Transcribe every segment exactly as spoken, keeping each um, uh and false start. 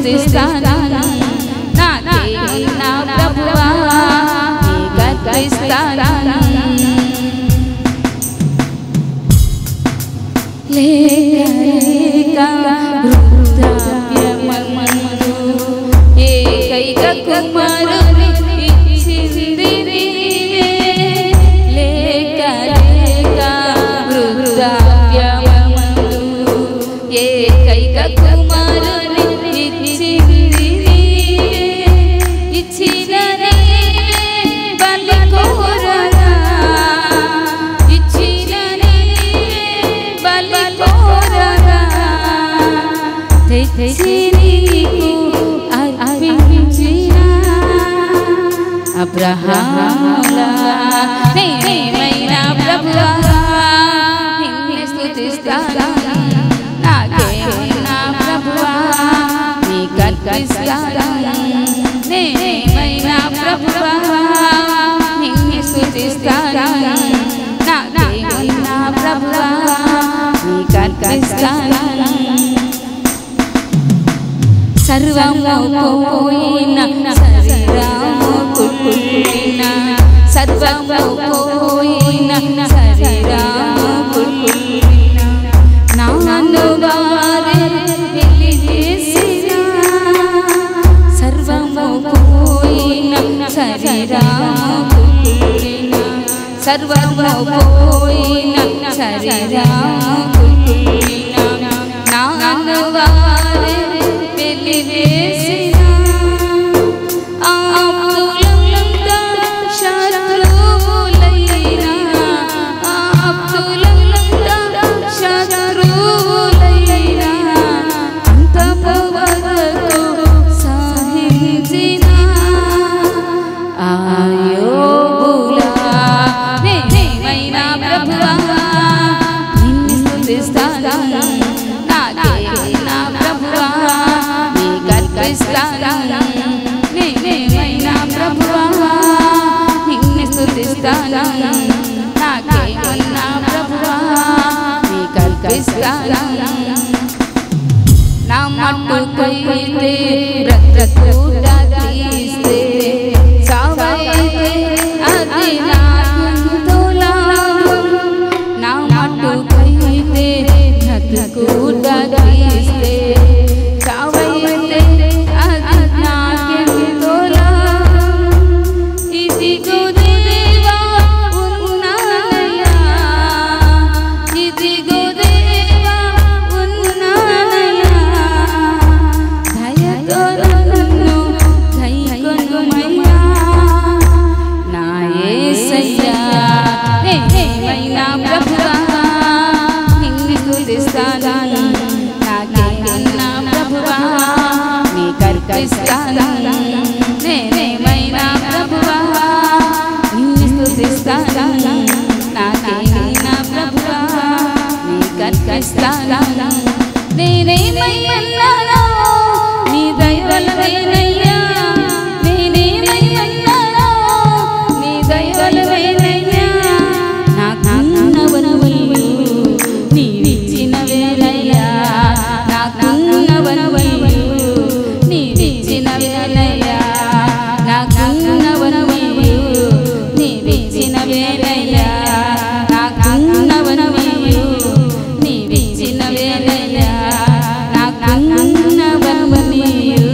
స్తుతిస్తాను నాకేమున్నా ప్రభువా నీకర్పిస్తాను లేక వృద్ధాప్యమందు ఏకైక కుమారుని ఇచ్చింది నీవే లేక లేక వృద్ధాప్యమందు ఏకైక కుమారుని ఇచ్చింది నీవే ఇచ్చిన బలి కోరగా ఇచ్చిన బలి కోరగా తెచ్చి నీకు అర్పించిన అబ్రహాములా నేనేమైనా ప్రభువా నిన్ను స్తుతిస్తాను నాకేమైనా ప్రభువా నీకర్పిస్తాను నేనేమైనా ప్రభువా నిన్ను స్తుతిస్తాను నాకేమైనా ప్రభువా నీకర్పిస్తాను సర్వము పోయిన శరీరము కుళ్ళిన సర్వము పోయిన శరీరము కుళ్ళిన నన్ను వారే వెలివేసిన సర్వము పోయిన శరీరము కుళ్ళిన సర్వము పోయిన శరీరము కుళ్ళిన నన్ను వారే వెలివేసిన ఆప్తులంతా శత్రువులైన ఆప్తులంతా శత్రువులైన అంతము వరకు సహించిన అయోబులా నేనేమైనా ప్రభువా నిన్ను స్తుతిస్తాను నాకేమైనా ప్రభువా నీకర్పిస్తాను నేనేమైనా ప్రభువా నిన్ను స్తుతిస్తాను నాకేమైనా ప్రభువా నీకర్పిస్తాను నా మట్టుకైతే బ్రతుకుట తీస్తే సావైతే అది నాకెంతో లాభం నా మట్టుకైతే బ్రతుకుట తీస్తే సావైతే అది నాకెంతో లాభం ఇదిగో దేవా ఉన్నానయ్యా ఇదిగో దేవా ఉన్నానయ్యా దయతో నన్ను కైకొనుమయ్యా నా యేసయ్యా నేనేమైనా ప్రభువా నిన్ను స్తుతిస్తాను నాకేమైనా ప్రభువా నీకర్పిస్తాను నేనేమైనా ప్రభువా నిన్ను స్తుతిస్తాను నాకేమైనా ప్రభువా నీకర్పిస్తాను నేనేమైనానో నీ దయ వల్లనేనయ్యా నేనేమైనానో నీ దయ వల్లనేనయ్యా నాకున్నవనవల్లు నీవిచ్చినవేనయ్యా నాకున్నవనవల్లు నీవిచ్చినవేనయ్యా నాకున్నవనవల్లు నీవిచ్చినవేనయ్యా నాకున్నవనవల్లు నీవిచ్చినవేనయ్యా నాకున్నవనవల్లు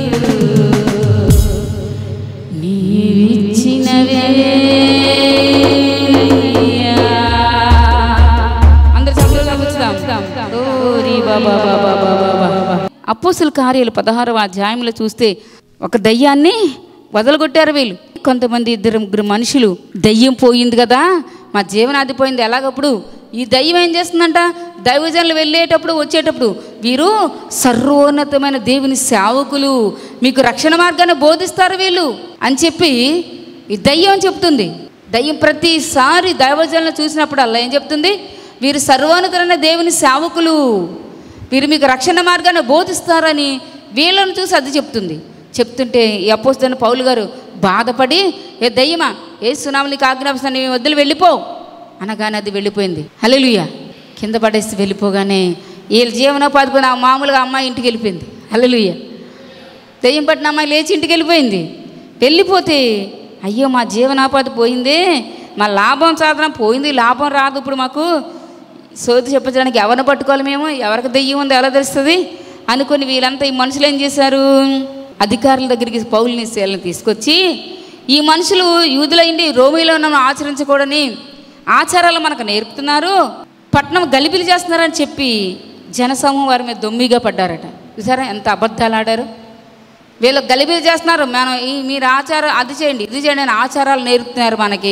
నీవిచ్చినవేనయ్యా అందరూ చప్పట్లు కొట్టుదాం ఓరి బాబా బాబా బాబా అపోస్తుల కార్యాలు పదహారవ అధ్యాయంలో చూస్తే ఒక దయ్యాన్ని వదలగొట్టారు వీళ్ళు కొంతమంది ఇద్దరు ముగ్గురు మనుషులు దయ్యం పోయింది కదా మా జీవనాది పోయింది ఎలాగప్పుడు ఈ దయ్యం ఏం చేస్తుందంట దైవజనులు వెళ్ళేటప్పుడు వచ్చేటప్పుడు వీరు సర్వోన్నతమైన దేవుని సేవకులు మీకు రక్షణ మార్గాన్ని బోధిస్తారు వీళ్ళు అని చెప్పి ఈ దయ్యం చెప్తుంది దయ్యం ప్రతిసారి దైవజనులను చూసినప్పుడు అలా ఏం చెప్తుంది వీరు సర్వోన్నతమైన దేవుని సేవకులు వీరు మీకు రక్షణ మార్గాన్ని బోధిస్తారని వీళ్ళను చూసి అది చెప్తుంది చెప్తుంటే ఈ అపోస్తలుడైన పౌలు గారు బాధపడి ఏ దయ్యమా యేసునామమున నీకు ఆజ్ఞాపిస్తాను నీ వద్దలు వెళ్ళిపో అనగానే అది వెళ్ళిపోయింది హల్లెలూయా కింద పడేసి వెళ్ళిపోగానే వీళ్ళ జీవనోపాధి పోయిన మామూలుగా అమ్మాయి ఇంటికి వెళ్ళిపోయింది హల్లెలూయా దెయ్యం పట్టిన అమ్మాయి లేచి ఇంటికి వెళ్ళిపోయింది. వెళ్ళిపోతే అయ్యో మా జీవనాపాధి పోయిందే, మా లాభం సాధన పోయింది, లాభం రాదు ఇప్పుడు మాకు, సోది చెప్పించడానికి ఎవరిని పట్టుకోవాలి మేము, ఎవరికి దెయ్యం ఉందో ఎలా తెలుస్తుంది అనుకుని వీళ్ళంతా ఈ మనుషులు ఏం చేశారు, అధికారుల దగ్గరికి పౌలుని శీలని తీసుకొచ్చి ఈ మనుషులు యూదులైండి రోమిలో ఉన్న ఆచరించకూడని ఆచారాలు మనకు నేర్పుతున్నారు, పట్నం గలిబిలి చేస్తున్నారని చెప్పి జనసమూహం వారి మీద దొమ్మిగా పడ్డారట. చూసారా ఎంత అబద్ధాలు ఆడారు. వీళ్ళు గలిబిలి చేస్తున్నారు, మనం ఈ మీరు ఆచారం అది చేయండి ఇది చేయండి అని ఆచారాలు నేర్పుతున్నారు మనకి,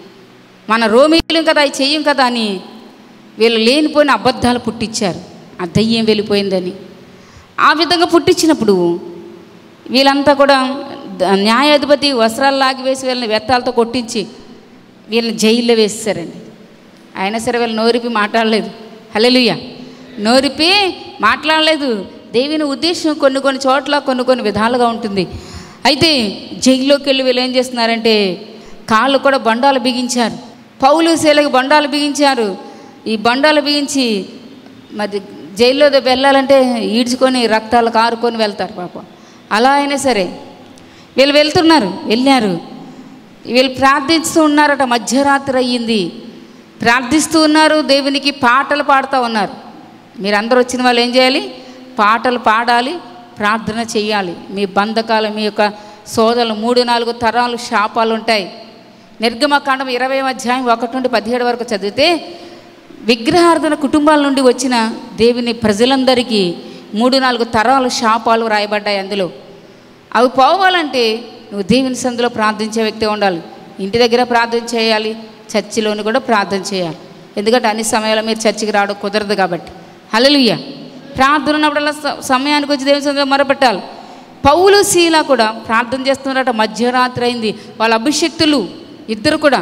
మన రోమిలు కదా అవి చెయ్యం కదా అని వీళ్ళు లేనిపోయిన అబద్ధాలు పుట్టించారు. ఆ దయ్యం వెళ్ళిపోయిందని ఆ విధంగా పుట్టించినప్పుడు వీళ్ళంతా కూడా న్యాయాధిపతి వస్త్రాలు లాగి వేసి వీళ్ళని వ్యర్థాలతో కొట్టించి వీళ్ళని జైల్లో వేసేసారండి. అయినా సరే వీళ్ళు నోరిపి మాట్లాడలేదు. హల్లెలూయా, నోరిపి మాట్లాడలేదు. దేవుని ఉద్దేశం కొన్ని కొన్ని చోట్ల కొన్ని కొన్ని విధాలుగా ఉంటుంది. అయితే జైల్లోకి వెళ్ళి వీళ్ళు ఏం చేస్తున్నారంటే కాళ్ళు కూడా బండాలు బిగించారు, పౌలు శీలకి బండాలు బిగించారు. ఈ బండాలు బిగించి మరి జైల్లో వెళ్ళాలంటే ఈడ్చుకొని రక్తాలు కారుకొని వెళ్తారు పాపం. అలా అయినా సరే వీళ్ళు వెళ్తున్నారు, వెళ్ళారు. వీళ్ళు ప్రార్థిస్తూ ఉన్నారట. మధ్యరాత్రి అయ్యింది, ప్రార్థిస్తూ ఉన్నారు, దేవునికి పాటలు పాడుతూ ఉన్నారు. మీరు అందరూ వచ్చిన వాళ్ళు ఏం చేయాలి, పాటలు పాడాలి, ప్రార్థన చేయాలి. మీ బంధకాలు మీ యొక్క సోదరులు మూడు నాలుగు తరాలు శాపాలు ఉంటాయి. నిర్గమకాండం ఇరవై అధ్యాయం ఒకటి నుండి పదిహేడు వరకు చదివితే విగ్రహార్థన కుటుంబాల నుండి వచ్చిన దేవుని ప్రజలందరికీ మూడు నాలుగు తరాలు శాపాలు రాయబడ్డాయి. అందులో అవి పోవాలంటే నువ్వు దేవుని సందులో ప్రార్థించే వ్యక్తి ఉండాలి. ఇంటి దగ్గర ప్రార్థన చేయాలి, చర్చిలోని కూడా ప్రార్థన చేయాలి. ఎందుకంటే అన్ని సమయాల్లో మీరు చర్చికి రావడం కుదరదు కాబట్టి. హల్లెలూయా, ప్రార్థన ఉన్నప్పుడల్లా సమయానికి వచ్చి దేవుని సందులో మొరపెట్టాలి. పౌలు శీల కూడా ప్రార్థన చేస్తున్నారట. మధ్యరాత్రి అయింది. వాళ్ళ అభిషక్తులు ఇద్దరు కూడా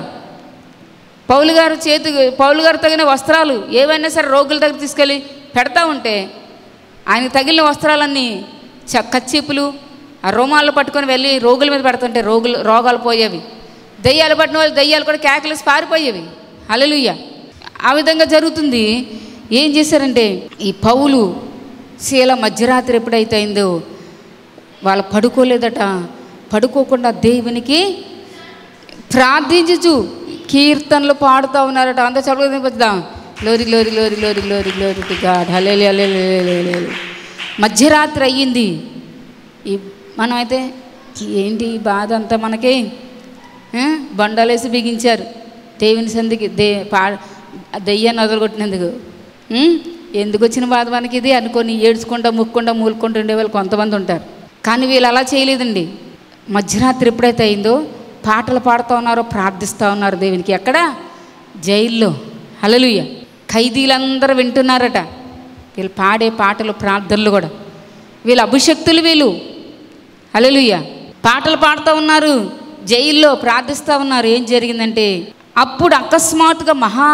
పౌలు గారు చేతి పౌలు గారు తగిన వస్త్రాలు ఏవైనా సరే రోగుల దగ్గర తీసుకెళ్ళి పెడతా ఉంటే ఆయనకు తగిలిన వస్త్రాలన్నీ చ కచ్చీపులు ఆ రోమాలు పట్టుకొని వెళ్ళి రోగుల మీద పెడుతుంటే రోగులు రోగాలు పోయేవి. దయ్యాలు పట్టిన వాళ్ళు దయ్యాలు కూడా కేకలేసి పారిపోయేవి. హల్లెలూయా, ఆ విధంగా జరుగుతుంది. ఏం చేశారంటే ఈ పౌలు శీల మధ్యరాత్రి ఎప్పుడైతే అయిందో వాళ్ళు పడుకోలేదట. పడుకోకుండా దేవునికి ప్రార్థించు కీర్తనలు పాడుతూ ఉన్నారట. అంతా చదువుదాం. Glory glory glory glory glory glory to God. Hallelujah hallelujah. మధ్యరాత్రి అయ్యింది. ఈ మనమైతే ఏంటి ఈ బాధ అంతా మనకి, బండలేసి బిగించారు దేవుని సందికి దే పా దెయ్యాన్ని వదలగొట్టినందుకు. ఎందుకు వచ్చిన బాధ మనకి ఇది అనుకొని ఏడ్చుకుంటా ముక్కుంటా మూలుకుంటూ ఉండేవాళ్ళు కొంతమంది ఉంటారు. కానీ వీళ్ళు అలా చేయలేదండి. మధ్యరాత్రి ఎప్పుడైతే అయిందో పాటలు పాడుతూ ఉన్నారో ప్రార్థిస్తూ ఉన్నారు దేవునికి. ఎక్కడ? జైల్లో. హల్లెలూయా, ఖైదీలందరూ వింటున్నారట వీళ్ళు పాడే పాటలు ప్రార్థనలు కూడా. వీళ్ళు అభిషక్తులు వీళ్ళు. హల్లెలూయా, పాటలు పాడుతూ ఉన్నారు, జైల్లో ప్రార్థిస్తూ ఉన్నారు. ఏం జరిగిందంటే అప్పుడు అకస్మాత్తుగా మహా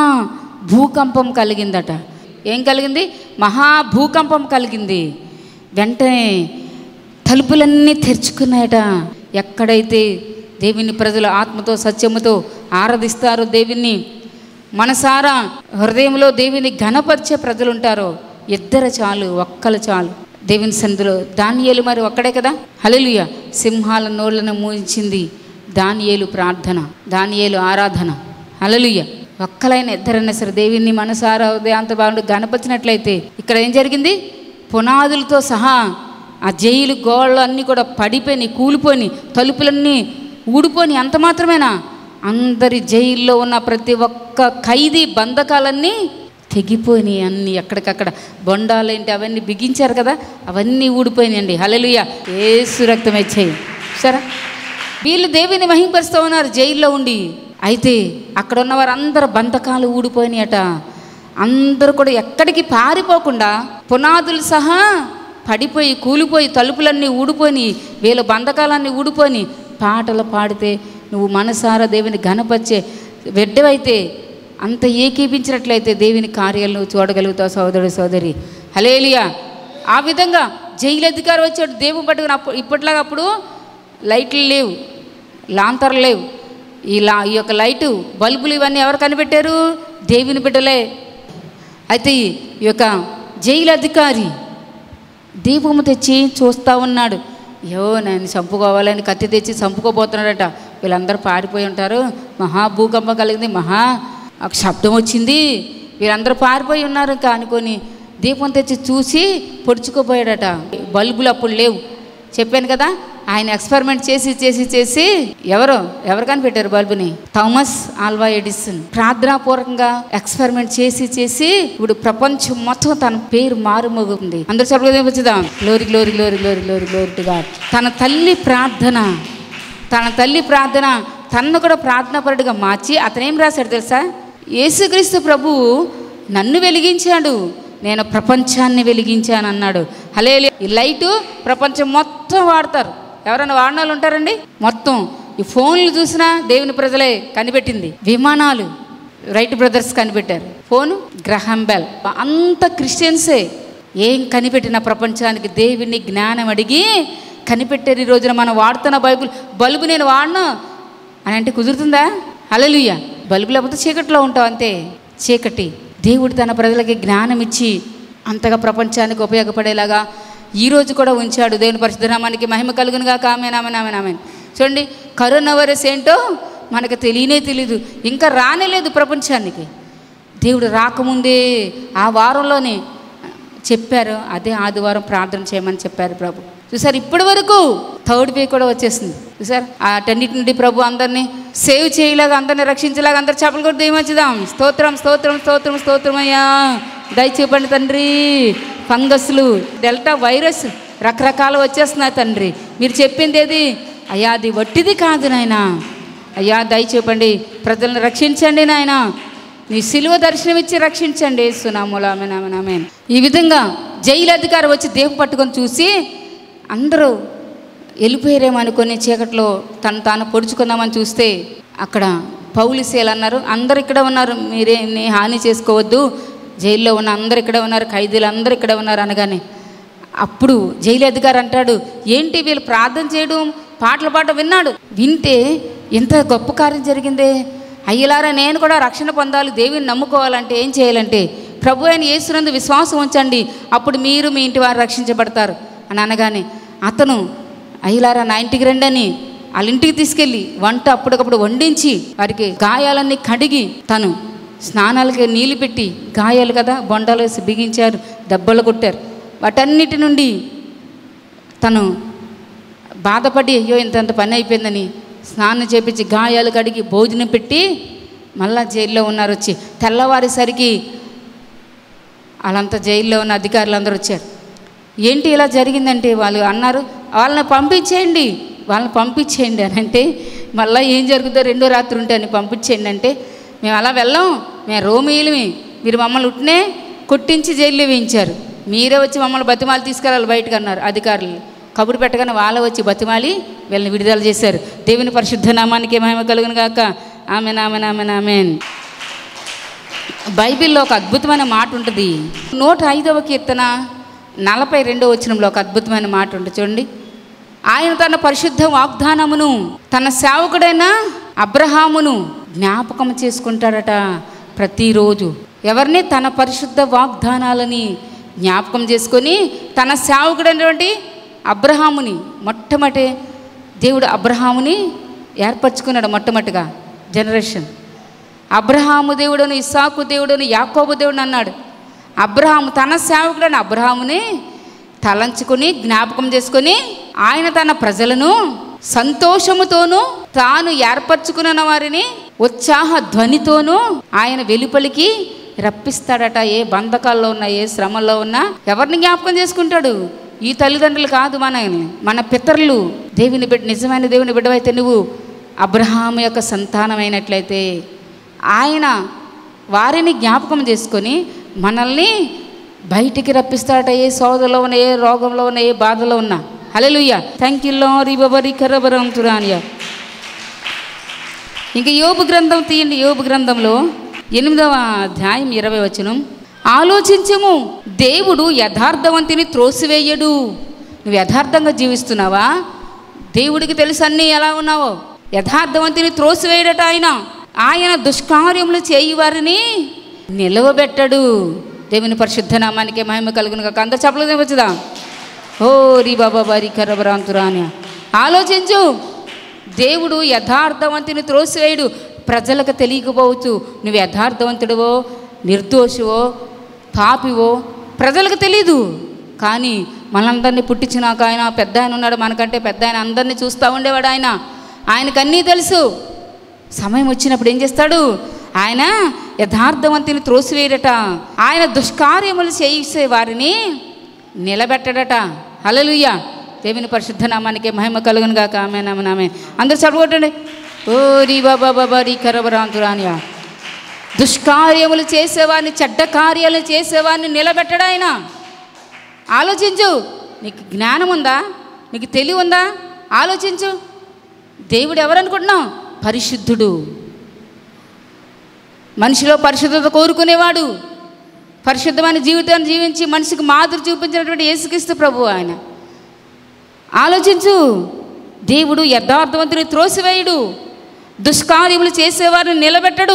భూకంపం కలిగిందట. ఏం కలిగింది? మహా భూకంపం కలిగింది. వెంటనే తలుపులన్నీ తెరుచుకున్నాయట. ఎక్కడైతే దేవుని ప్రజలు ఆత్మతో సత్యముతో ఆరాధిస్తారో, దేవుని మనసారా హృదయంలో దేవుని ఘనపరిచే ప్రజలు ఉంటారో, ఇద్దరు చాలు, ఒక్కలు చాలు దేవుని సందులో. దానియేలు మరి ఒక్కడే కదా. హల్లెలూయా, సింహాల నోళ్లను మూయించింది దానియేలు ప్రార్థన, దానియేలు ఆరాధన. హల్లెలూయా, ఒక్కలైన ఇద్దరైనా సరే దేవుని మనసారా ఉదయాంత బాగుండు గణపరిచినట్లయితే ఇక్కడ ఏం జరిగింది? పునాదులతో సహా ఆ జైలు గోళ్ళు అన్నీ కూడా పడిపోయి కూలిపోయి తలుపులన్నీ ఊడిపోయి. అంత మాత్రమేనా, అందరి జైల్లో ఉన్న ప్రతి ఒక్క ఖైదీ బంధకాలన్నీ తెగిపోయినాయి. అన్నీ ఎక్కడికక్కడ బొండాలేంటి అవన్నీ బిగించారు కదా, అవన్నీ ఊడిపోయినాయండి. హల్లెలూయా, యేసు రక్తం ఇచ్చేయి. సరే, వీళ్ళు దేవుని మహింపరుస్తూ ఉన్నారు జైల్లో ఉండి. అయితే అక్కడ ఉన్న వారందరూ బంధకాలు ఊడిపోయినాయట. అందరూ కూడా ఎక్కడికి పారిపోకుండా పునాదులు సహా పడిపోయి కూలిపోయి తలుపులన్నీ ఊడిపోయి వీళ్ళ బంధకాలన్నీ ఊడిపోయి పాటలు పాడితే నువ్వు మనసారా దేవుని ఘనపరిచే వెడ్డవైతే అంత ఏకీపించినట్లయితే దేవుని కార్యాలను నువ్వు చూడగలుగుతావు సోదరుడు సోదరి. హల్లెలూయా, ఆ విధంగా జైలు అధికారి వచ్చాడు దేవుని పట్టుకుని. అప్పుడు ఇప్పట్లాగా అప్పుడు లైట్లు లేవు, లాంతర్లు లేవు. ఈ లా ఈ యొక్క లైటు బల్బులు ఇవన్నీ ఎవరు కనిపెట్టారు? దేవుని బిడ్డలే. అయితే ఈ యొక్క జైలు అధికారి దీపము తెచ్చి చూస్తూ ఉన్నాడు. అయ్యో నేను చంపుకోవాలని కత్తి తెచ్చి చంపుకోబోతున్నాడట. వీళ్ళందరూ పారిపోయి ఉంటారు. మహా భూకంపం కలిగింది, మహా శబ్దం వచ్చింది, వీళ్ళందరూ పారిపోయి ఉన్నారు ఇంకా అనుకొని దీపం తెచ్చి చూసి పొడుచుకోపోయాడట. బల్బులు అప్పుడు లేవు, చెప్పాను కదా. ఆయన ఎక్స్పెరిమెంట్ చేసి చేసి చేసి ఎవరు ఎవరు కనిపెట్టారు బల్బుని? Thomas Alva Edison. ప్రార్థనాపూర్వకంగా ఎక్స్పెరిమెంట్ చేసి చేసి ఇప్పుడు ప్రపంచం మొత్తం తన పేరు మారుమోగుతుంది. అందరూ చెప్పదా, glory glory glory glory glory glory to God. తన తల్లి ప్రార్థన తన తల్లి ప్రార్థన తనను కూడా ప్రార్థనాపరుడిగా మార్చి అతనేం రాశాడు తెలుసా? యేసుక్రీస్తు ప్రభువు నన్ను వెలిగించాడు, నేను ప్రపంచాన్ని వెలిగించాను అన్నాడు. హల్లెలూయా. ఈ లైటు ప్రపంచం మొత్తం వాడతారు. ఎవరైనా వాడిన వాళ్ళు ఉంటారండి? మొత్తం ఈ ఫోన్లు చూసినా దేవుని ప్రజలే కనిపెట్టింది. విమానాలు రైట్ బ్రదర్స్ కనిపెట్టారు. Phone Graham Bell. అంత క్రిస్టియన్సే ఏం కనిపెట్టిన ప్రపంచానికి దేవుని జ్ఞానం అడిగి కనిపెట్టారు. ఈ రోజున మనం వాడుతున్న బైబుల్ బల్బు నేను వాడను అని అంటే కుదురుతుందా? హల్లెలూయా. బల్బు లేకపోతే చీకట్లో ఉంటాం అంతే, చీకటి. దేవుడు తన ప్రజలకి జ్ఞానం ఇచ్చి అంతగా ప్రపంచానికి ఉపయోగపడేలాగా ఈరోజు కూడా ఉంచాడు. దేవుని పరిశుద్ధ నామానికి మహిమ కలుగునుగా. ఆమేన్ ఆమేన్ ఆమేన్ ఆమేన్. చూడండి, కరోనా వైరస్ ఏంటో మనకు తెలియనే తెలీదు, ఇంకా రానేలేదు ప్రపంచానికి. దేవుడు రాకముందే ఆ వారంలోనే చెప్పారు. అదే ఆదివారం ప్రార్థన చేయమని చెప్పారు ప్రభు. చూసారు, ఇప్పటి వరకు థర్డ్ వే కూడా వచ్చేసింది. చూసారు, అటన్నిటి నుండి ప్రభు అందరినీ సేవ్ చేయలాగా, అందరినీ రక్షించేలాగా అందరు చేపలు కూడా దేమచ్చుదాం. స్తోత్రం స్తోత్రం స్తోత్రం స్తోత్రం అయ్యా. దయచేపండి తండ్రి. ఫంగస్లు, డెల్టా వైరస్ రకరకాలు వచ్చేస్తున్నాయి తండ్రి. మీరు చెప్పింది ఏది అయ్యా? అది వట్టిది కాదు నాయన. అయ్యా దయచేపండి, ప్రజలను రక్షించండి నాయన. నీ సిలువ దర్శనం ఇచ్చి రక్షించండి యేసునామములో. ఆమేన్ ఆమేన్ ఆమేన్. ఈ విధంగా జైలు అధికారి వచ్చి దేహం పట్టుకొని చూసి అందరూ వెళ్ళిపోయారేమో అనుకొని చీకట్లో తను తాను పొడుచుకుందామని చూస్తే అక్కడ పౌలిసేలు అన్నారు, అందరు ఇక్కడ ఉన్నారు, మీరేమి హాని చేసుకోవద్దు, జైల్లో ఉన్న అందరు ఇక్కడ ఉన్నారు, ఖైదీలు అందరు ఇక్కడ ఉన్నారు అనగానే అప్పుడు జైలు అధికారి అంటాడు, ఏంటి వీళ్ళు ప్రార్థన చేయడం పాటలు పాట విన్నాడు. వింటే ఎంత గొప్ప కార్యం జరిగిందే. అయ్యలారా, నేను కూడా రక్షణ పొందాలి, దేవుని నమ్ముకోవాలంటే ఏం చేయాలంటే ప్రభు అయిన యేసునందు విశ్వాసం ఉంచండి, అప్పుడు మీరు మీ ఇంటి వారు రక్షించబడతారు అని అనగానే అతను అయ్యలారా నా ఇంటికి రండి అని వాళ్ళ ఇంటికి తీసుకెళ్ళి వంట అప్పటికప్పుడు వండించి వారికి గాయాలన్నీ కడిగి తను స్నానాలకి నీళ్ళు పెట్టి, గాయాలు కదా బొండాలు వేసి బిగించారు, దెబ్బలు కొట్టారు. వాటన్నిటి నుండి తను బాధపడి అయ్యో ఇంతంత పని అయిపోయిందని స్నానం చేపించి గాయాలు కడిగి భోజనం పెట్టి మళ్ళా జైల్లో ఉన్నారు. వచ్చి తెల్లవారేసరికి వాళ్ళంతా జైల్లో ఉన్న అధికారులు అందరూ వచ్చారు. ఏంటి ఇలా జరిగిందంటే వాళ్ళు అన్నారు, వాళ్ళని పంపించేయండి వాళ్ళని పంపించేయండి అని అంటే మళ్ళీ ఏం జరుగుతుందో రెండో రాత్రి ఉంటే అని పంపించేయండి అంటే మేము అలా వెళ్ళాం, మేము రోమీయులమి, మీరు మమ్మల్ని ఉట్నే కొట్టించి జైల్లో వేయించారు, మీరే వచ్చి మమ్మల్ని బతిమాలి తీసుకెళ్ళాలి బయటకు అన్నారు అధికారులు. కబురు పెట్టగానే వాళ్ళ వచ్చి బతిమాలి వీళ్ళని విడుదల చేశారు. దేవుని పరిశుద్ధ నామానికి మహిమ కలుగును గాక. Amen amen amen amen. బైబిల్లో ఒక అద్భుతమైన మాట ఉంటుంది. నూట ఐదవ కీర్తన నలభై రెండవ వచనంలో ఒక అద్భుతమైన మాట ఉంటుంది చూడండి. ఆయన తన పరిశుద్ధ వాగ్దానమును తన సేవకుడైన అబ్రహామును జ్ఞాపకం చేసుకుంటాడట ప్రతిరోజు. ఎవరిని? తన పరిశుద్ధ వాగ్దానాలని జ్ఞాపకం చేసుకొని తన సేవకుడైనటువంటి అబ్రహాముని, మొట్టమొదటి దేవుడు అబ్రహాముని ఏర్పరచుకున్నాడు. మొట్టమొదటిగా జనరేషన్ అబ్రహాము దేవుడును, ఇస్సాకు దేవుడును, యాకోబు దేవుడు అన్నాడు. అబ్రహాము తన సేవకుడైన అబ్రహాముని తలంచుకొని జ్ఞాపకం చేసుకొని ఆయన తన ప్రజలను సంతోషముతోనూ తాను ఏర్పరచుకున్న వారిని ఉత్సాహ ధ్వనితోనూ ఆయన వెలుపలికి రప్పిస్తాడట. ఏ బంధకాల్లో ఉన్నా, ఏ శ్రమల్లో ఉన్నా ఎవరిని జ్ఞాపకం చేసుకుంటాడు? ఈ తల్లిదండ్రులు కాదు, మన మన పితరులు. దేవుని బిడ్డ, నిజమైన దేవుని బిడ్డవైతే నువ్వు అబ్రహాము యొక్క సంతానమైనట్లయితే ఆయన వారిని జ్ఞాపకం చేసుకొని మనల్ని బయటికి రప్పిస్తాడట. ఏ సోదలో ఉన్న, ఏ రోగంలో ఉన్న, ఏ బాధలో ఉన్నా. హల్లెలూయా. Thank you Lord. రిబబరి కరబరం తురానియా. ఇంకా యోబు గ్రంథం తీయండి. యోబు గ్రంథంలో ఎనిమిదవ అధ్యాయం ఇరవై వచనం. ఆలోచించము, దేవుడు యథార్థవంతిని త్రోసివేయడు. నువ్వు యథార్థంగా జీవిస్తున్నావా? దేవుడికి తెలుసు అన్నీ ఎలా ఉన్నావో. యథార్థవంతిని త్రోసివేయడట ఆయన. ఆయన దుష్కార్యములు చేయి వారిని నిలవబెట్టడు. దేవుని పరిశుద్ధ నామానికి మహిమ కలుగును గాక. అందరు చప్పట్లు వచ్చుదా. ఓరి బాబా బారి కరబరాంతురాని. ఆలోచించు, దేవుడు యథార్థవంతుని త్రోసివేయుడు. ప్రజలకు తెలియకపోవచ్చు నువ్వు యథార్థవంతుడివో నిర్దోషివో పాపివో ప్రజలకు తెలీదు. కానీ మనందరినీ పుట్టించినాక ఆయన పెద్ద ఆయన ఉన్నాడు, మనకంటే పెద్ద ఆయన, అందరినీ చూస్తూ ఉండేవాడు ఆయన. ఆయనకు అన్నీ తెలుసు. సమయం వచ్చినప్పుడు ఏం చేస్తాడు? ఆయన యథార్థవంతుని త్రోసివేయడట. ఆయన దుష్కార్యములు చేసే వారిని నిలబెట్టడట. హల్లెలూయా. దేవుని పరిశుద్ధ నామానికి మహిమ కలుగును గాక. ఆమేన్ ఆమేన్ ఆమేన్. అందరూ చదవటండి. ఓరి బాబా బాబా రీ కరబరాంతురానియా. దుష్కార్యములు చేసేవాడిని, చెడ్డ కార్యాలు చేసేవాడిని నిలబెట్టడు ఆయన. ఆలోచించు, నీకు జ్ఞానం ఉందా? నీకు తెలివి ఉందా? ఆలోచించు. దేవుడు ఎవరనుకుంటున్నావు? పరిశుద్ధుడు. మనిషిలో పరిశుద్ధత కోరుకునేవాడు. పరిశుద్ధమైన జీవితాన్ని జీవించి మనిషికి మాదిరి చూపించినటువంటి యేసుక్రీస్తు ప్రభువు ఆయన. ఆలోచించు. దేవుడు యథార్థవంతుని త్రోసివేయుడు. దుష్కార్యములు చేసేవారిని నిలబెట్టడు.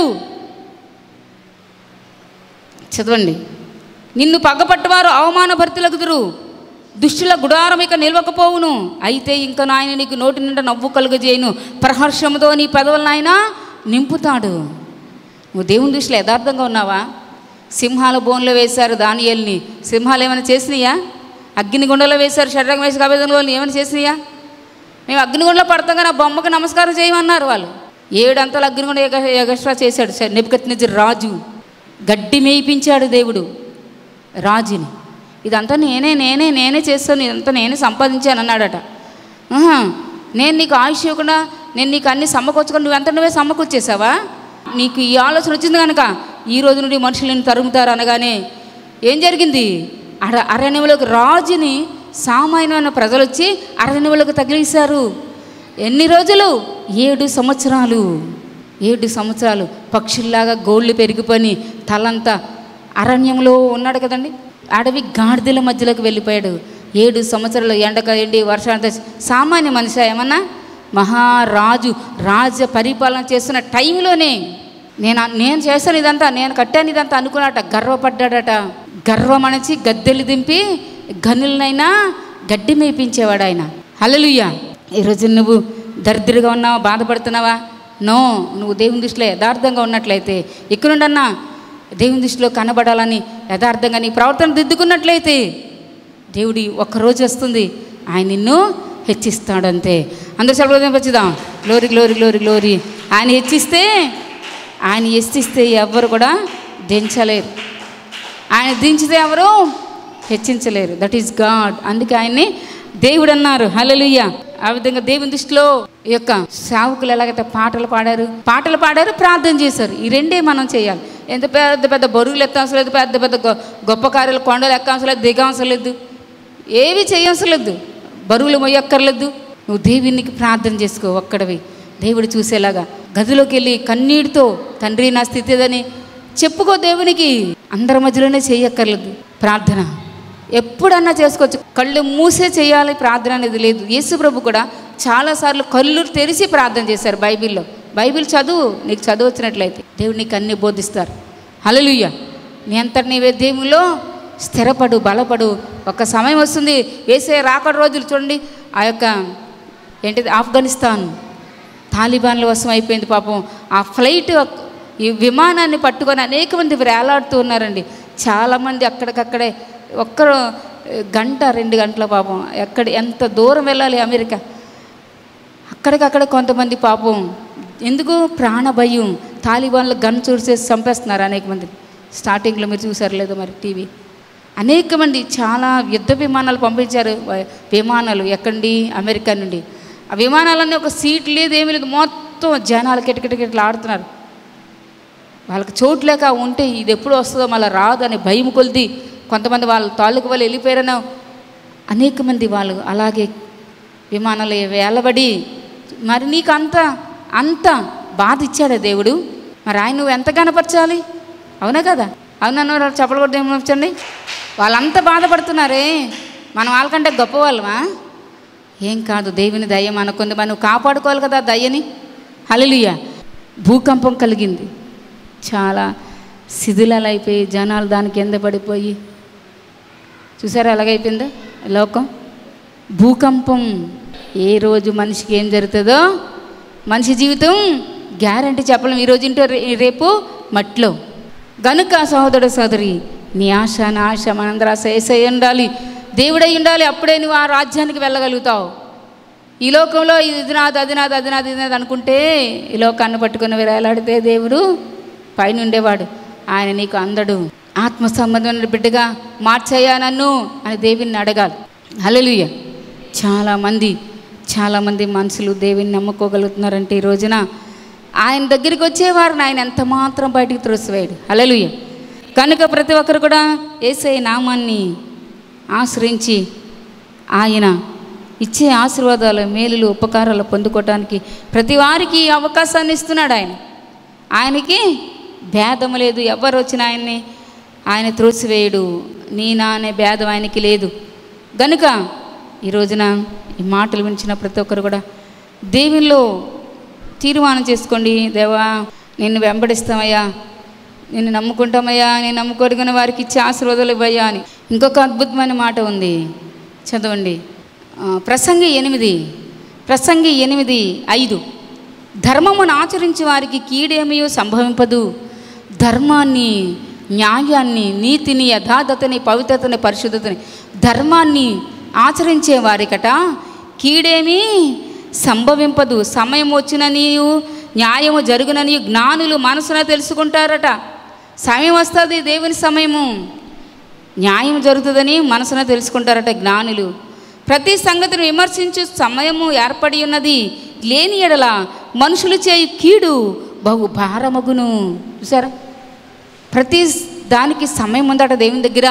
చదవండి. నిన్ను పగపట్టువారు అవమానభరితులగుదురు, దుష్టుల గుడారం ఇక నిలవకపోవును. అయితే ఇంకా నాయన నీకు నోటి నిండా నవ్వు కలుగజేయును, ప్రహర్షముతో నీ పెదవులను ఆయన నింపుతాడు. నువ్వు దేవుని దృష్టిలో యథార్థంగా ఉన్నావా? సింహాల బోన్లో వేశారు దానియేలుని. సింహాలు ఏమైనా చేసినాయా? అగ్నిగుండలో వేశారు షడ్రక మేషక అబేద్నెగోలను. ఏమైనా చేసినాయా? మేము అగ్నిగుండలో పడతాం కానీ ఆ బొమ్మకు నమస్కారం చేయమన్నారు వాళ్ళు. ఏడంతలు అగ్నిగుండ ఎగ ఎగస్ట్రా చేశాడు నెబుకద్నెజరు రాజు. గడ్డి మేయిపించాడు దేవుడు రాజుని. ఇదంతా నేనే నేనే నేనే చేస్తాను, ఇదంతా నేనే సంపాదించాను అన్నాడట. నేను నీకు ఆయుష్ ఇవ్వకుండా నేను నీకు అన్ని సమకూర్చుకొని నువ్వెంత నువ్వే సమకూర్చేసావా? నీకు ఈ ఆలోచన వచ్చింది కనుక ఈ రోజు నుండి మనుషులను తరుముతారు అనగానే ఏం జరిగింది? అర అరణ్యంలోకి రాజుని సామాన్యమైన ప్రజలు వచ్చి అరణ్యంలోకి తగిలేశారు. ఎన్ని రోజులు? ఏడు సంవత్సరాలు. ఏడు సంవత్సరాలు పక్షుల్లాగా గోళ్ళు పెరిగిపోయి తలంతా అరణ్యంలో ఉన్నాడు కదండి. అడవి గాడిదల మధ్యలోకి వెళ్ళిపోయాడు. ఏడు సంవత్సరాలు ఎండక ఎండి వర్షాంత సామాన్య మనిషి ఏమన్నా మహారాజు రాజ్య పరిపాలన చేస్తున్న టైంలోనే నేను నేను చేస్తాను ఇదంతా, నేను కట్టాను ఇదంతా అనుకున్నట. గర్వపడ్డాడట. గర్వం అణచి గద్దెలు దింపి గనులనైనా గడ్డి మేపించేవాడు ఆయన. హల్లెలూయా. ఈరోజు నువ్వు దరిద్రగా ఉన్నావా? బాధపడుతున్నావా? నో, నువ్వు దేవుని దృష్టిలో యథార్థంగా ఉన్నట్లయితే, ఇక్కడుండన్నా దేవుని దృష్టిలో కనబడాలని యథార్థంగా నీ ప్రవర్తన దిద్దుకున్నట్లయితే దేవుడి ఒక్కరోజు వస్తుంది, ఆయన నిన్ను హెచ్చిస్తాడంతే. అందరూ సర్వోదయం వచ్చిదాం. Glory glory glory glory. ఆయన హెచ్చిస్తే, ఆయన హెచ్చిస్తే ఎవరు కూడా దించలేరు. ఆయన దించితే ఎవరు హెచ్చించలేరు. That is God. అందుకే ఆయన్ని దేవుడు అన్నారు. హల్లెలూయా. ఆ విధంగా దేవుని దృష్టిలో ఈ యొక్క సేవకులు ఎలాగైతే పాటలు పాడారు పాటలు పాడారు ప్రార్థన చేశారు. ఈ రెండే మనం చేయాలి. ఎంత పెద్ద పెద్ద బరువులు ఎత్తవసరం లేదు, పెద్ద పెద్ద గొప్ప కార్యాలు కొండలు ఎక్కవసరం లేదు, దిగవసరం లేదు, ఏవి చేయవసరం లేదు, బరువులు మొయ్యక్కర్లేదు. నువ్వు దేవునికి ప్రార్థన చేసుకో ఒక్కడివి. దేవుడు చూసేలాగా గదిలోకి వెళ్ళి కన్నీటితో తండ్రి నా స్థితి ఇదని చెప్పుకో దేవునికి. అందరి మధ్యలోనే చేయక్కర్లేదు ప్రార్థన. ఎప్పుడన్నా చేసుకోవచ్చు. కళ్ళు మూసే చేయాలి ప్రార్థన అనేది లేదు. యేసు ప్రభు కూడా చాలాసార్లు కళ్ళు తెరిచి ప్రార్థన చేశారు బైబిల్లో. బైబిల్ చదువు, నీకు చదువు వచ్చినట్లయితే దేవుడు నీకు అన్నీ బోధిస్తారు. హల్లెలూయా. నీ అంతటి నీవే దేవుల్లో స్థిరపడు, బలపడు. ఒక సమయం వస్తుంది, వేసే రాకడ రోజులు చూడండి. ఆ యొక్క ఏంటిది ఆఫ్ఘనిస్తాన్ తాలిబాన్ల వశం అయిపోయింది పాపం. ఆ ఫ్లైట్ ఈ విమానాన్ని పట్టుకొని అనేక మంది వేలాడుతూ ఉన్నారండి. చాలామంది అక్కడికక్కడే ఒక్కరు గంట రెండు గంటల పాపం ఎక్కడ ఎంత దూరం వెళ్ళాలి అమెరికా, అక్కడికక్కడ కొంతమంది పాపం ఎందుకు ప్రాణభయం, తాలిబాన్లు గన్ చూసేసి చంపేస్తున్నారు అనేక మంది. స్టార్టింగ్లో మీరు చూసారు లేదో మరి టీవీ. అనేక మంది చాలా యుద్ధ విమానాలు పంపించారు. విమానాలు ఎక్కడి అమెరికా నుండి. ఆ విమానాలన్నీ ఒక సీట్ లేదు, ఏమీ లేదు, మొత్తం జనాలు కిటకిటకిటలు ఆడుతున్నారు. వాళ్ళకి చోటు లేక ఉంటే ఇది ఎప్పుడు వస్తుందో మళ్ళీ రాదు అని భయం కొలిది కొంతమంది వాళ్ళ తాలూకు వాళ్ళు వెళ్ళిపోయారనో అనేక మంది వాళ్ళు అలాగే విమానాలు వేలబడి. మరి నీకు అంత అంత బాధ ఇచ్చాడా దేవుడు? మరి ఆయన నువ్వు ఎంత కనపరచాలి? అవునా కదా? అవునన్న చెప్పలు కూడా ఏమొచ్చండి. వాళ్ళంతా బాధపడుతున్నారే, మనం వాళ్ళకంటే గొప్పవాళ్ళమా? ఏం కాదు, దేవుని దయ్యం అనుకుంది. మనం నువ్వు కాపాడుకోవాలి కదా దయ్యని. హల్లెలూయా. భూకంపం కలిగింది, చాలా శిథిలాలు అయిపోయి జనాలు దాని కింద పడిపోయి చూసారా ఎలాగైపోయిందో లోకం. భూకంపం. ఏ రోజు మనిషికి ఏం జరుగుతుందో మనిషి జీవితం గ్యారంటీ చెప్పలేం. ఈరోజు ఇంటో రేపు మట్లో. గనుక సహోదరు సోదరి, నీ ఆశ నా ఆశ మనందరూ ఆశ ఏసై ఉండాలి, దేవుడై ఉండాలి. అప్పుడే నువ్వు ఆ రాజ్యానికి వెళ్ళగలుగుతావు. ఈ లోకంలో ఇది నాది అది నాది అది నాది ఇది నాది అనుకుంటే ఈ లోకాన్ని పట్టుకుని వేలాడితే దేవుడు పైన ఉండేవాడు. ఆయన నీకు అందడు. ఆత్మ సంబంధమైన బిడ్డగా మార్చయ్యా నన్ను అని దేవుని అడగాలి. హల్లెలూయా. చాలామంది చాలామంది మనుషులు దేవుని నమ్ముకోగలుగుతున్నారంటే ఈ రోజున ఆయన దగ్గరికి వచ్చేవారిని ఆయన ఎంత మాత్రం బయటికి త్రోసివేయడు. హల్లెలూయా. కనుక ప్రతి ఒక్కరు కూడా యేసయ్య నామాన్ని ఆశ్రయించి ఆయన ఇచ్చే ఆశీర్వాదాలు మేలులు ఉపకారాలు పొందుకోవటానికి ప్రతి వారికి అవకాశాన్ని ఇస్తున్నాడు. ఆయన ఆయనకి భేదం లేదు. ఎవరు వచ్చిన ఆయన్ని ఆయన త్రోసివేయడు. నీ నా అనే భేదం ఆయనకి లేదు. గనుక ఈ రోజున ఈ మాటలు వినిచిన ప్రతి ఒక్కరు కూడా దేవుల్లో తీర్మానం చేసుకోండి. దేవా నిన్ను వెంబడిస్తామయ్యా, నిన్ను నమ్ముకుంటామయ్యా, నేను నమ్ముకోరుకున్న వారికి ఇచ్చే ఆశీర్వాదాలు ఇవ్వయ్యా అని. ఇంకొక అద్భుతమైన మాట ఉంది, చదవండి. ప్రసంగి ఎనిమిది ప్రసంగి ఎనిమిది ఐదు ధర్మమును ఆచరించే వారికి కీడేమీ సంభవింపదు. ధర్మాన్ని, న్యాయాన్ని, నీతిని, యథార్థతని, పవిత్రతని, పరిశుద్ధతని, ధర్మాన్ని ఆచరించే వారికట కీడేమీ సంభవింపదు. సమయం వచ్చిననియు న్యాయము జరుగునని జ్ఞానులు మనసున తెలుసుకుంటారట. సమయం వస్తుంది, దేవుని సమయము, న్యాయం జరుగుతుందని మనసున తెలుసుకుంటారట జ్ఞానులు. ప్రతి సంగతిని విమర్శించు సమయము ఏర్పడి ఉన్నది. లేని ఎడల మనుషులు చేయు కీడు బహు భారమగును. చూసారా, ప్రతి దానికి సమయం ఉందట దేవుని దగ్గర.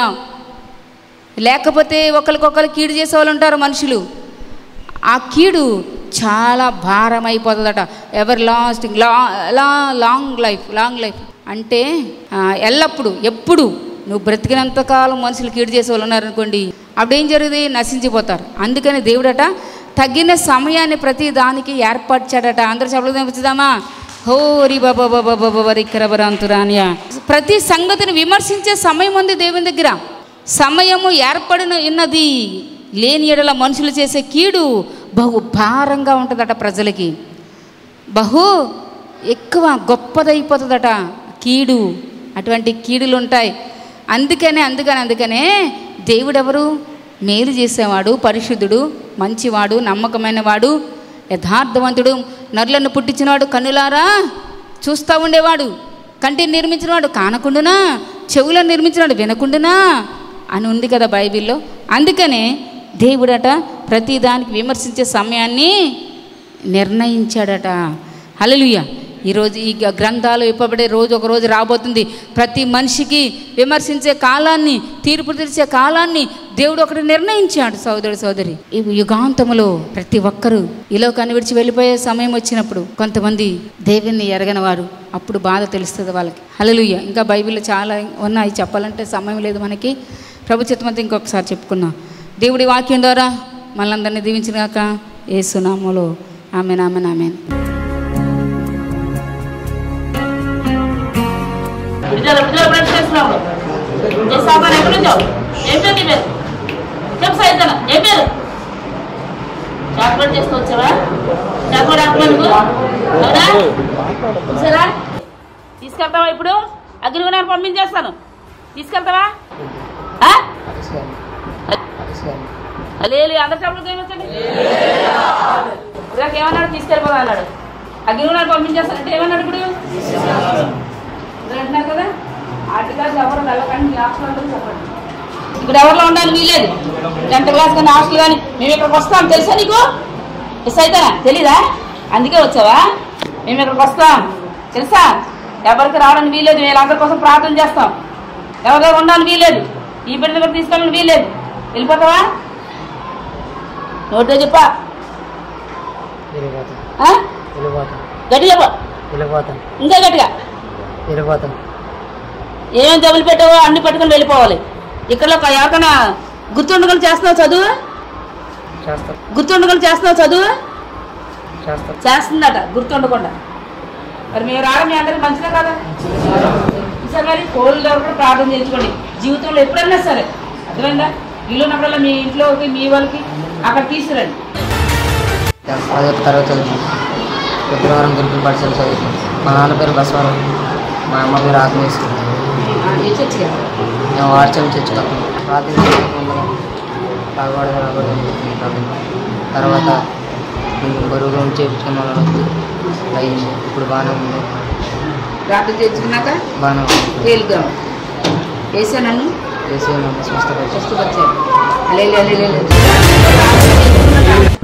లేకపోతే ఒకరికొకరు కీడు చేసేవాళ్ళు ఉంటారు మనుషులు. ఆ కీడు చాలా భారం అయిపోతుందట. ఎవర్ లాస్టింగ్ లా లా లాంగ్ లైఫ్ లాంగ్ లైఫ్ అంటే ఎల్లప్పుడు ఎప్పుడు నువ్వు బ్రతికినంతకాలం మనుషులు కీడు చేసే వాళ్ళు ఉన్నారనుకోండి, అప్పుడు ఏం జరుగుతుంది? నశించిపోతారు. అందుకని దేవుడట తగిన సమయాన్ని ప్రతి దానికి ఏర్పరిచాడట. అందరూ చెప్పలేదామా? హోరి బాబా బాబా బాబా రిక్కరబరాంతురానియా. ప్రతి సంగతిని విమర్శించే సమయం ఉంది దేవుని దగ్గర. సమయము ఏర్పడిన ఉన్నది. లేని ఎడల మనుషులు చేసే కీడు బహు భారంగా ఉంటుందట. ప్రజలకి బహు ఎక్కువ గొప్పదైపోతుందట కీడు. అటువంటి కీడులు ఉంటాయి. అందుకనే అందుకని అందుకనే దేవుడెవరు? మేలు చేసేవాడు, పరిశుద్ధుడు, మంచివాడు, నమ్మకమైన వాడు, యథార్థవంతుడు, నరులను పుట్టించినవాడు, కన్నులారా చూస్తూ ఉండేవాడు, కంటిని నిర్మించినవాడు కానకుండునా, చెవులను నిర్మించినవాడు వినకుండునా అని ఉంది కదా బైబిల్లో. అందుకనే దేవుడట ప్రతిదానికి విమర్శించే సమయాన్ని నిర్ణయించాడట. హల్లెలూయా. ఈరోజు ఈ గ్రంథాలు ఇవ్వబడే రోజు ఒక రోజు రాబోతుంది. ప్రతి మనిషికి విమర్శించే కాలాన్ని, తీర్పు తీర్చే కాలాన్ని దేవుడు ఒకటి నిర్ణయించాడు. సోదరుడు సోదరి, ఈ యుగాంతములో ప్రతి ఒక్కరూ ఈ లోకాన్ని విడిచి వెళ్ళిపోయే సమయం వచ్చినప్పుడు కొంతమంది దేవుణ్ణి ఎరగని వారు, అప్పుడు బాధ తెలుస్తుంది వాళ్ళకి. హల్లెలూయా. ఇంకా బైబిల్లో చాలా ఉన్నాయి, చెప్పాలంటే సమయం లేదు మనకి. ప్రభు చిత్తమంతా ఇంకొకసారి చెప్పుకున్నాం. దేవుడి వాక్యం ద్వారా మనందరినీ దీవించినాక యేసు నామములో ఆమేన్ ఆమేన్ ఆమేన్. చాక్లెట్ చేస్తూ వచ్చావా? చాక్లెట్ ఆకులకు చూసారా? తీసుకెళ్తావా? ఇప్పుడు అగ్నిగుణాన్ని పంపించేస్తాను, తీసుకెళ్తావా? లేదు, అందరు చాక్లెట్ ఏమొచ్చండి. ఇలాగ ఏమన్నాడు? తీసుకెళ్ళిపోదా అన్నాడు. అగ్నిగుణాన్ని పంపించేస్తాను అంటే ఏమన్నాడు? ఇప్పుడు అంటున్నారు కదా, ఆర్టిగా ఎవరు వెళ్ళకండి, మీ హాస్టల్ అందరూ చెప్పండి. ఇప్పుడు ఎవరిలో ఉండాలి? వీలేదు. టెన్త్ క్లాస్ కానీ హాస్టల్ కానీ మేము ఇక్కడికి వస్తాం, తెలుసా నీకు? మిస్ అవుతానా? తెలీదా? అందుకే వచ్చావా? మేము ఇక్కడికి వస్తాం తెలుసా? ఎవరికి రావడానికి వీలేదు. వీళ్ళందరి కోసం ప్రార్థన చేస్తాం. ఎవరి దగ్గర ఉండాలని వీలేదు. ఈ బిడ్డ దగ్గర తీసుకోవాలని వీలేదు. వెళ్ళిపోతావా? నోటితో చెప్పా, గట్టి చెప్ప, ఇంకా గట్టిగా. ఏమేమి జబ్బులు పెట్టావో అన్ని పట్టుకొని వెళ్ళిపోవాలి. ఇక్కడ ఎవరికైనా గుర్తుండగలు చేస్తున్నావు చదువు? గుర్తుండగలు చేస్తున్నావు చదువు? చేస్తుందట గుర్తుండకుండా. మరి మీరు రావడం మీ అందరికి మంచిదే కదా? ఈసారి మరి కోళ్ళు కూడా ప్రార్థన చేయించుకోండి జీవితంలో ఎప్పుడైనా సరే. అర్థమైందా? వీళ్ళు ఉన్నప్పుడల్లా మీ ఇంట్లోకి మీ వాళ్ళకి అక్కడ తీసుకురండి. పదో తరగతి చదువుతాను. శుక్రవారం గురుకుల పాఠశాల చదువుతాను. మా నాన్న పేరు బసవరావు, మా అమ్మ పేరు ఆగ్నేశ్వరి. మేము వార్చలు తెచ్చుకుంటాం. ప్రాథమిక బాగుపడ రాబడి తర్వాత బరువుగా ఉంచి చేయించుకున్న వాళ్ళు అయింది. ఇప్పుడు బాగానే ఉంది. రాత్రి తెచ్చుకున్నాక బాగానే ఉంది. తేలిగ్గా వేసా నన్ను వేసే స్వస్థపరిచి స్వస్థపరిచారు.